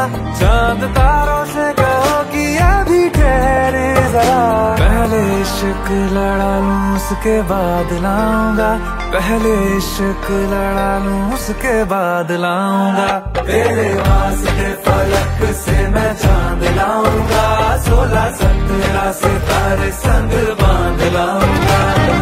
चांद तारों से कहो कि अभी ठहरे जरा। पहले इश्क लड़ा लूं उसके बाद लाऊंगा, पहले इश्क लड़ा लूं उसके बाद लाऊंगा। तेरे वास्ते फलक से मैं चांद लाऊंगा, 16-17 सितारे संग बांध लाऊंगा।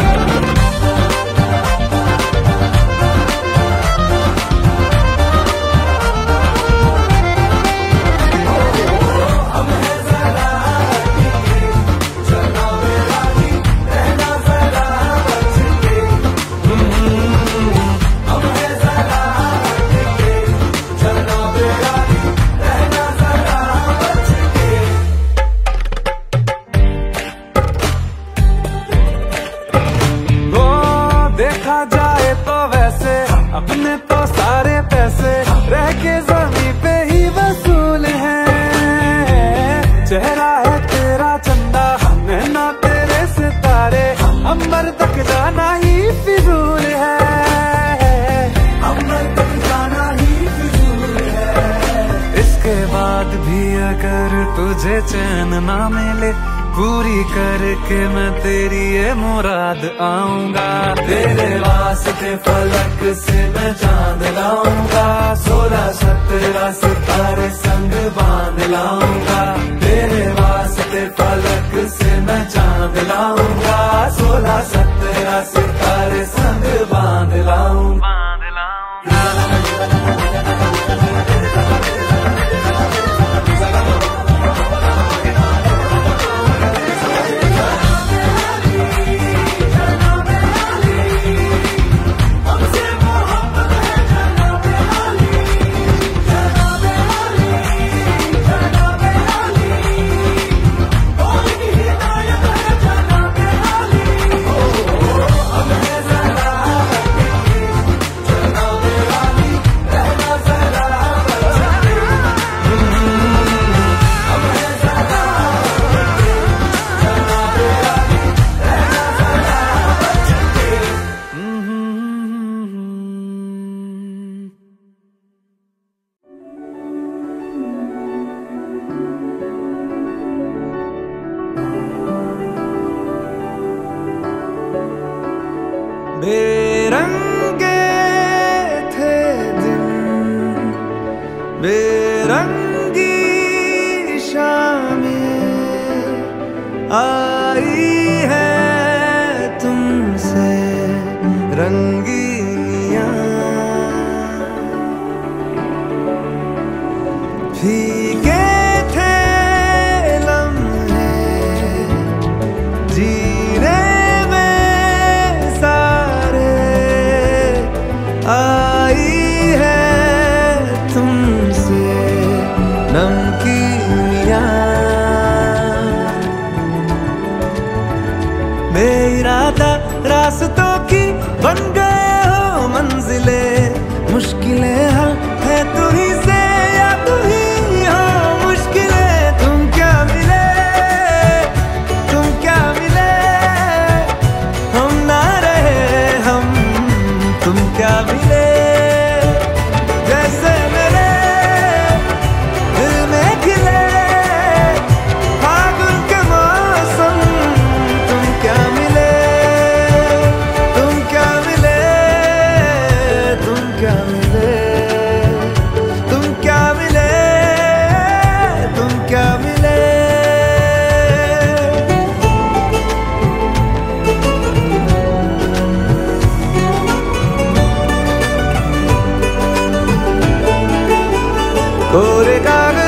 देखा जाए तो वैसे अपने तो सारे पैसे रह के जमीन पे ही वसूल हैं। चेहरा है तेरा चंदा, नैना तेरे सितारे, अंबर तक जाना ही फिजूल है, अंबर तक जाना ही फिजूल है। इसके बाद भी अगर तुझे चैन ना मिले, पूरी करके मैं तेरी ये मुराद आऊंगा। तेरे वास्ते फलक से मैं चांद लाऊंगा, 16-17 सितारे संग बांध लाऊंगा। तेरे वास्ते फलक से मैं चांद लाऊंगा, 16-17 सितारे संग बांध लाऊंगा। बेरंगे थे दिन, बेरंगी शामें आई है तुमसे रंगीनियां। फीके थे लम्हे जीने आई है तुमसे नमकीनियां। बेइरादा रास्तों की बन गए हो मंजिले, मुश्किलें हल है तू ही से या तू ही हो मुश्किलें। तुम क्या मिले, तुम क्या मिले, हम ना रहे हम, तुम क्या मिले। जैसे मेरे दिल में खिले फागुन के मौसम, तुम क्या मिले, तुम क्या मिले, तुम क्या मिले, तुम क्या मिले, तुम क्या मिले। कोरे कागज